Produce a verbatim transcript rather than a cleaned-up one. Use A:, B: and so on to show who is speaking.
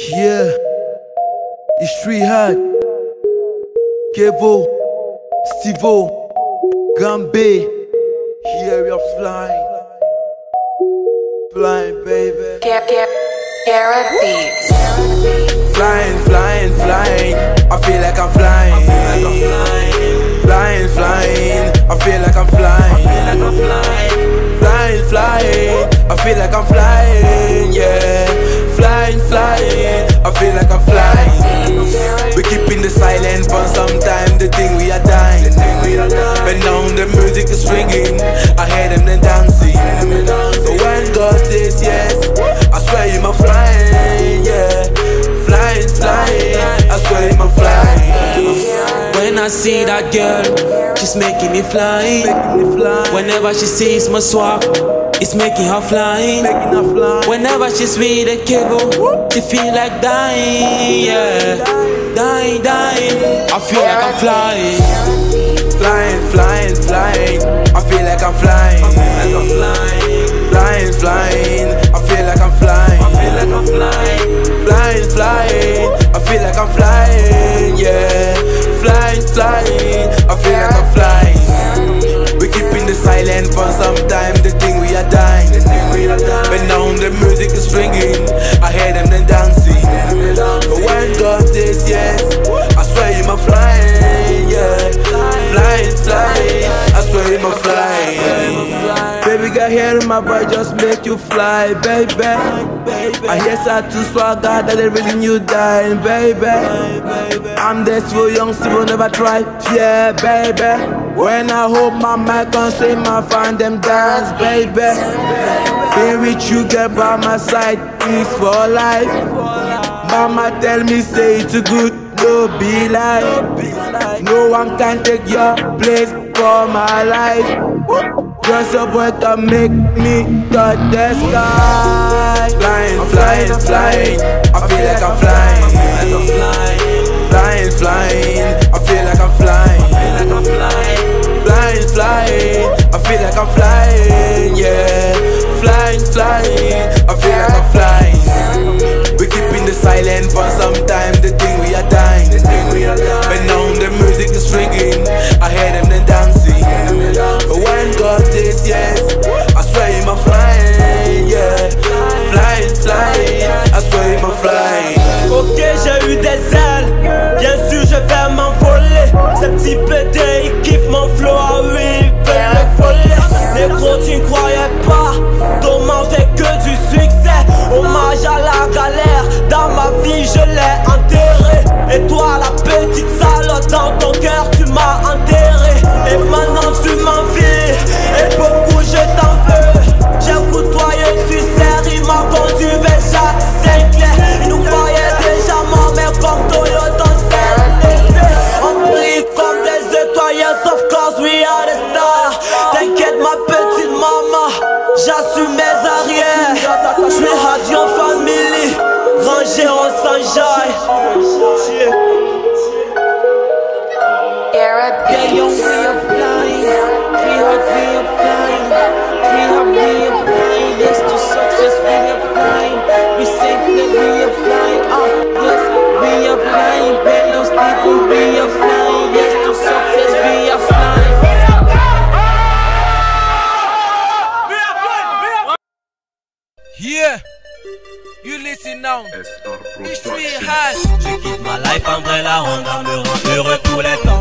A: Yeah, it's street hard. Kevo, Stivo, Gambé. Here we are flying, flying, baby.
B: Get, get, Garrett Beats.
A: Flying, flying, flying. I feel like I'm flying. Flying, flying. I feel like I'm flying. Flying, flying. I feel like I'm flying. Yeah. Flying, flying. I feel like I'm flying. We keeping the silence for some time. The thing we are dying. But now the music is ringing. I hear them then dancing. But when God says yes, I swear you my flying. Yeah. Flying, flying. I swear you my flying.
C: When I see that girl, she's making me fly. Whenever she sees my swag, it's making her fly. Whenever she's with a cable, she feel like dying, yeah. Dying, dying, I feel like I'm flying.
A: Flying, flying, flying, I feel like I'm flying. Flying, flying, I feel like I'm flying. Flying, flying, I feel like I'm flying, yeah. Flying, flying, I feel like I'm flying. We keeping the silence for some time, the thing we are dying. But now the music is ringing, I hear them then dancing. But when God says yes, I swear you my flying, yeah. Flying, flying, I swear you my flying. Baby girl, hearing my voice just make you fly, baby. I hear sad to swagger that they really you dying, baby. I'm there so young, still never try, yeah, baby. When I hold my mic on stage, my find them dance, baby. Be with you, girl, by my side, is for life. Mama tell me, say it's good, no be like. No one can take your place for my life. Just a boy can make me touch the sky. Flying, flying, flying, I feel like I'm flying. Flying, flying, I feel like I'm flying. Flying, flying, I feel like I'm flying, yeah. Flying, flying, I feel like I'm flying. We keeping the silence for some time, the thing we are dying. But now the music is ringing, I hear them then dancing. But when God says yes, I swear you my flying, yeah. Flying, flying, I swear you my flying.
D: Ok, j'ai eu des ailes, bien sûr je vais m'envoler. Ce petit pédé, il kiffe mon flow, ah oui, il peut me voler. Négro, tu ne croyais pas, Thomas fait que du succès. Hommage à la galère, dans ma vie je l'ai enterré. Et toi la petite salope, dans ton cœur tu m'as enterré. Et maintenant tu m'envies, et beaucoup je t'en veux. J'ai côtoyé tu sais, il m'a vendu vers Jacques Sinclair. Il nous croyait déjà morts, mais comme Toyota on s'est levé. On brille comme des étoiles, yes of course we are the stars. T'inquiète ma petite maman, j'assume mes arrières. J'suis radiant family, rangé on s'enjaille.
B: Garrett
C: Yeah, young,
B: Beats.
C: we are flying. We are, we are flying. We are, we are flying. Yes, to success, we are flying. We say that we are flying. Ah, yes, we are flying. Bellows people, we are flying. Yes, to success, we are flying.
A: Yeah, you listen now. It's street hard.
D: Je quitte ma life en vrai, la Honda me rend heureux tous les temps.